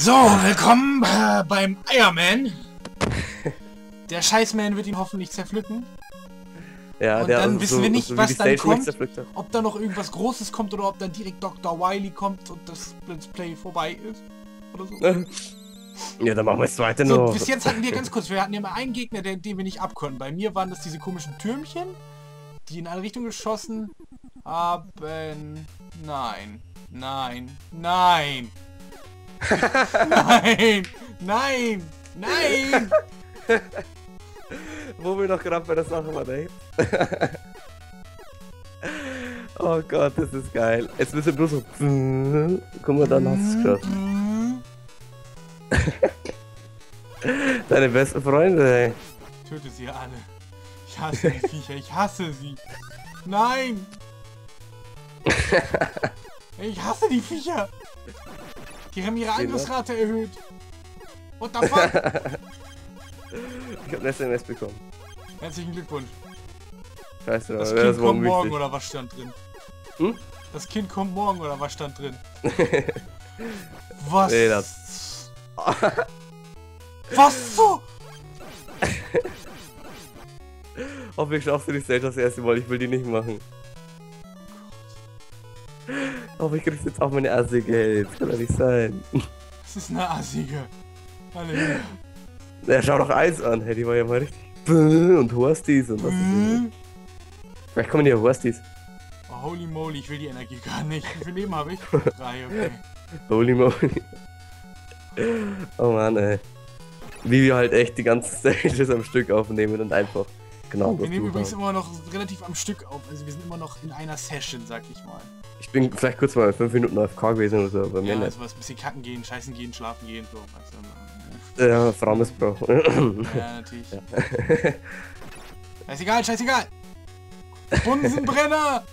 So, willkommen beim Eierman. Der Scheißman wird ihn hoffentlich zerpflücken. Ja, und der dann wissen wir nicht, so was dann kommt. Hat. Ob da noch irgendwas Großes kommt oder ob dann direkt Dr. Wily kommt und das Let's Play vorbei ist. Oder so. Ja, dann machen wir es weiter So, noch. bis jetzt hatten wir ganz kurz, wir hatten ja mal einen Gegner, den wir nicht abkonnten. Bei mir waren das diese komischen Türmchen, die in alle Richtungen geschossen haben. Nein. Nein. Nein. Nein. Nein. Nein. Wo wir noch gerade bei der Sache waren, ey. Oh Gott, das ist geil. Jetzt müssen wir bloß so... Guck mal, dann hast du es geschafft. Deine besten Freunde, ey. Töte sie alle. Ich hasse die Viecher, ich hasse sie. Nein! Ich hasse die Viecher! Die haben ihre Angriffsrate erhöht. What the fuck? Ich hab eine SMS bekommen. Herzlichen Glückwunsch. Scheiße, Das das Kind war kommt morgen, wichtig. oder was stand drin? Hm? Das Kind kommt morgen, oder was stand drin? Was? Nee, das... Was so? Hoffentlich schaffst du dich selbst das erste Mal, ich will die nicht machen. Aber ich krieg's jetzt auch meine Assige, das kann doch nicht sein. Das ist eine Assige. Halleluja. Ja, schau doch Eis an, hey, die war ja mal richtig. Und Horsties und was ist Vielleicht kommen die ja Horsties. Oh, holy moly, ich will die Energie gar nicht. Wie viel Leben habe ich? 3, okay. Holy moly. Oh Mann, ey. Wie wir halt echt die ganzen Stages am Stück aufnehmen und einfach genau Wir das nehmen übrigens haben. immer noch relativ am Stück auf. Also wir sind immer noch in einer Session, sag ich mal. Ich bin vielleicht kurz mal 5 Minuten AFK gewesen oder so, aber mir Ja, nicht. also was, ein bisschen kacken gehen, scheißen gehen, schlafen gehen, so. Weißt du, Ja, Frauenmissbrauch. ja, natürlich. Ja. Scheißegal, scheißegal! Bunsenbrenner!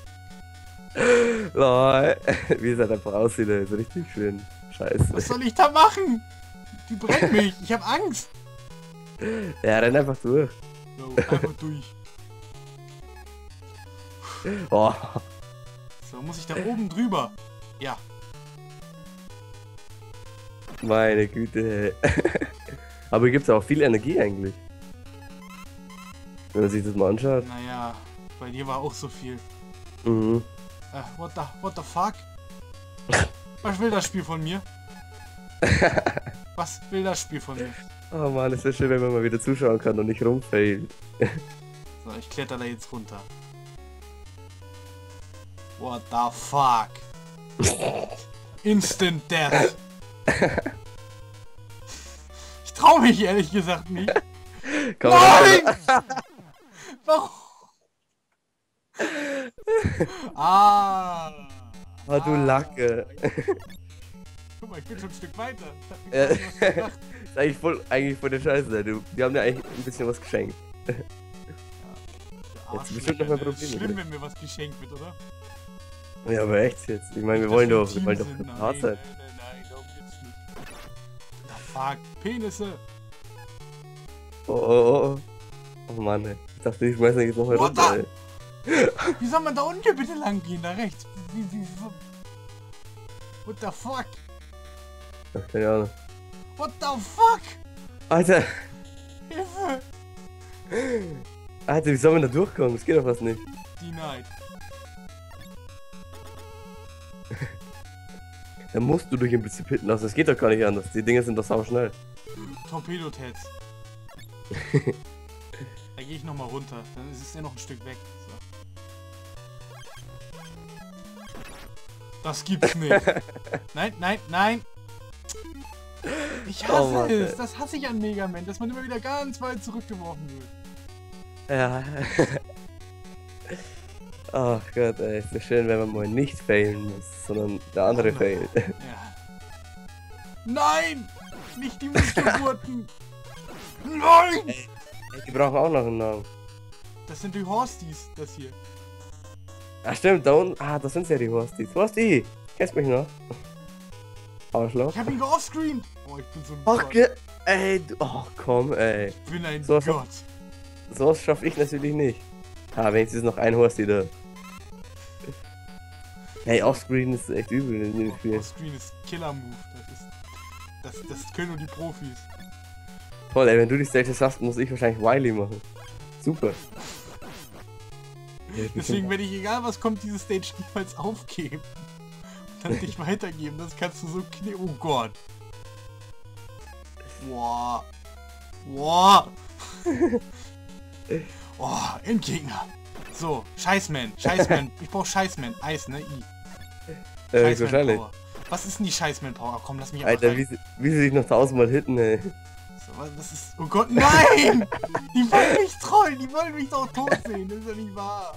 Lol. Wie es halt einfach aussieht, ey, ist richtig schön. Scheiße. Was soll ich da machen? Die brennt mich, ich hab Angst! Ja, renn einfach durch. So, einfach durch. Oh. So, muss ich da oben drüber? Ja. Meine Güte. Aber hier gibt's auch viel Energie eigentlich. Wenn man sich das mal anschaut. Naja, bei dir war auch so viel. Mhm. What the fuck? Was will das Spiel von mir? Was will das Spiel von mir? Oh Mann, ist ja schön, wenn man mal wieder zuschauen kann und nicht rumfällt. So, ich kletter da jetzt runter. What the fuck? Instant Death. Ich trau mich ehrlich gesagt nicht. Komm, Nein! Warum? Ah! Oh, du Lacke. Guck mal, ich bin schon ein Stück weiter. Ja. Ich hab mir was gedacht. Ist eigentlich voll der Scheiße. Die haben dir eigentlich ein bisschen was geschenkt. Jetzt bestimmt noch mal Probleme. Schlimm, wenn mir was geschenkt wird, oder? Ja, aber echt jetzt. Ich meine, wir wollen doch hart sein. Nein, darum geht's nicht. Da fuck, Penisse! Oh. Oh Mann, ey. Ich dachte, ich schmeiß jetzt noch mal What runter, ey. Wie soll man da unten hier bitte lang gehen? Da rechts? What the fuck? Ach, keine Ahnung. What the fuck? Alter! Hilfe! Alter, wie soll man da durchkommen? Das geht doch fast nicht. Denied. Da musst du durch im Prinzip hitten lassen. Das geht doch gar nicht anders. Die Dinger sind doch sau schnell. Torpedo-Tats. Da gehe ich nochmal runter. Dann ist es ja noch ein Stück weg. So. Das gibt's nicht. Nein, nein, nein. Ich hasse Oh Mann, es. ey. Das hasse ich an Mega Man, dass man immer wieder ganz weit zurückgeworfen wird. Ja. Ach Gott, ey. Ist so schön, wenn man mal nicht failen muss, sondern der andere failt. Ja. Nein! Nicht die Missgeburten! Nein! Ey, die brauchen auch noch einen Namen. Das sind die Horsties, das hier. Ach stimmt, da unten. Ah, das sind ja die Horsties. Horsti! Kennst mich noch? Arschloch. Ich hab ihn geoffscreened! Oh, ich bin so ein Ach, Gott. ey, oh komm, ey. Ich bin ein So was- Gott. Sowas schaffe ich natürlich nicht. Ah, wenigstens noch ein Horsti da. Hey, Offscreen ist echt übel in dem Spiel. Offscreen ist Killer-Move. Das ist Das können nur die Profis. Toll, ey, wenn du die Stages hast, muss ich wahrscheinlich Wily machen. Super. Ja, Deswegen werde ich, egal was kommt, diese Stage niemals aufgeben. Und dann nicht weitergeben. Das kannst du so Oh Gott. Boah. Boah. Oh, Endgegner. So, Scheißman. Scheißman. Ich brauch Scheißman. Eis, ne? wahrscheinlich. Power. Was ist denn die Scheißman Power? Komm, lass mich einfach Alter, rein. wie sie sich noch 1000-mal hitten, ey. So, das ist... Oh Gott, nein! Die wollen mich trollen. Die wollen mich doch tot sehen. Das ist ja nicht wahr.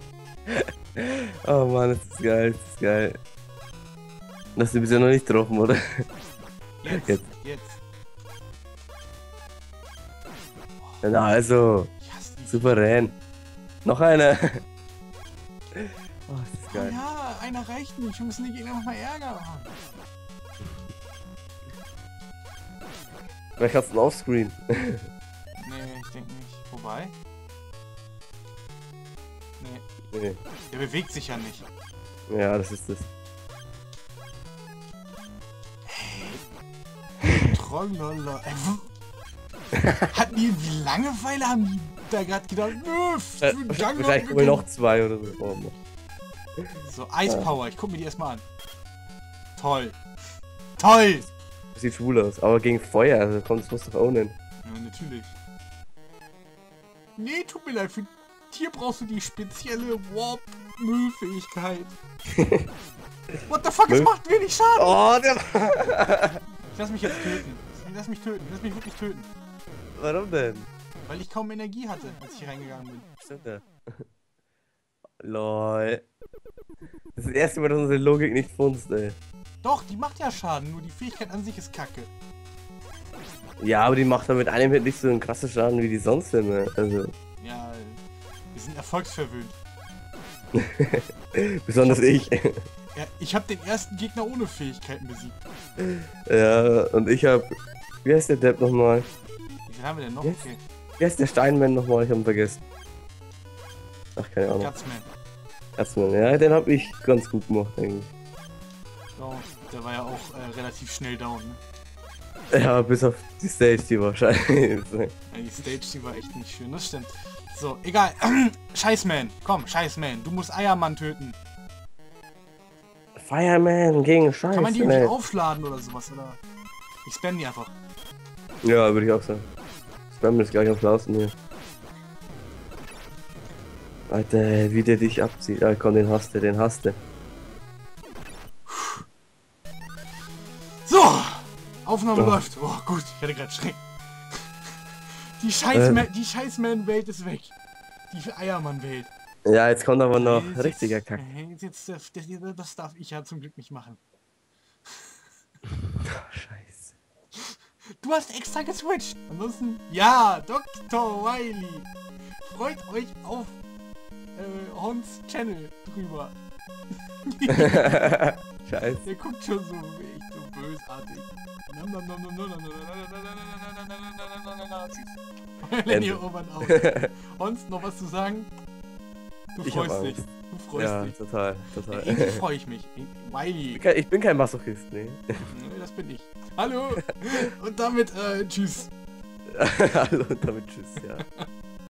Oh Mann, das ist geil, das ist geil. Das hast du bisher noch nicht getroffen, oder? Jetzt. Na also, Ich hasse die. souverän. Noch einer. Oh, das ist Oh geil. ja, einer reicht nicht. Wir müssen die Gegner nochmal ärgern. Vielleicht hast du einen Offscreen. Nee, ich denke nicht. Wobei? Nee, Nee. der bewegt sich ja nicht. Ja, das ist das. Trollala. Hatten die irgendwie Langeweile? Haben die da gerade gedacht, Vielleicht wohl noch 2 oder so. Oh, Mann. So, Eispower. Ich guck mir die erstmal an. Toll. Toll! Das sieht schwul aus, aber gegen Feuer, also kommst du doch ownen. Ja, natürlich. Nee, tut mir leid. Für Tier brauchst du die spezielle Warp-Müllfähigkeit. What the fuck, es macht wenig Schaden! Oh, der. Ich lass mich jetzt töten. Lass mich töten. Lass mich wirklich töten. Warum denn? Weil ich kaum Energie hatte, als ich hier reingegangen bin. Stimmt ja. Lol. Das ist das erste Mal, dass unsere Logik nicht funzt, ey. Doch, die macht ja Schaden, nur die Fähigkeit an sich ist kacke. Ja, aber die macht dann mit einem Hit nicht so einen krassen Schaden wie die sonst immer. Also. Ja, wir sind erfolgsverwöhnt. Besonders ich. Ja, ich habe den ersten Gegner ohne Fähigkeiten besiegt. Ja, und ich hab. Wie heißt der Depp nochmal? Wie viel haben wir denn noch? Yes. Okay, Wie heißt der Steinman nochmal? Ich hab ihn vergessen. Ach, keine Ahnung. Gutsman. Erstmal, ja, den hab ich ganz gut gemacht, eigentlich. So, der war ja auch relativ schnell down, ne? Ja, bis auf die Stage, die wahrscheinlich. Ja, die Stage, die war echt nicht schön, das stimmt. So, egal. Scheißman, komm, Scheißman, du musst Eiermann töten. Fireman gegen Scheiße. Kann man die irgendwie aufladen oder sowas, oder? Ich spam die einfach. Ja, würde ich auch sagen. Spam ist gleich am schlausten hier. Alter, wie der dich abzieht. Ah, komm, den hasst du, den hasst du. So! Aufnahme Oh. läuft. Oh, gut, ich hatte gerade Schreck. Die Scheißman-Welt ist weg. Die Eiermann-Welt. Ja, jetzt kommt aber noch Jetzt- richtiger Kack. Das darf ich ja zum Glück nicht machen. Scheiße. Du hast extra geswitcht. Ansonsten, ja, Dr. Wily. Freut euch auf Hons Channel drüber. Scheiße. Der guckt schon so echt so bösartig. Lenny Obern auf. Hons, noch was zu sagen? Du Ich hab freust dich. Angst. Du freust Ja, dich. total, Ja, total. irgendwie freue ich mich. Wily. Ich bin kein Masochist, nee. Nee, das bin ich. Hallo. Und damit, tschüss. Hallo, damit tschüss, ja.